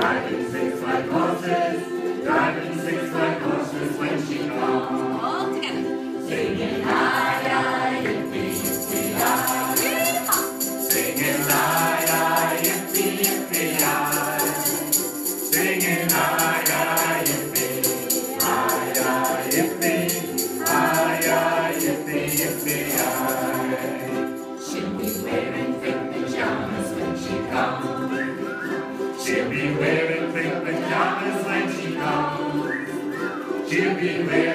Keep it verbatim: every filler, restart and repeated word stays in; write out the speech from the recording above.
Driving six white horses, driving six white horses when she comes. All together. Singing aye, aye, yippee, yippee, aye. Singing aye, aye, yippee, yippee, aye. Singing aye, aye, yippee, aye, aye, yippee, aye, aye, yippee, yippee, aye. She'll be wearing thick pajamas when she comes. She'll be wearing thick pajamas when she comes. She'll be wearing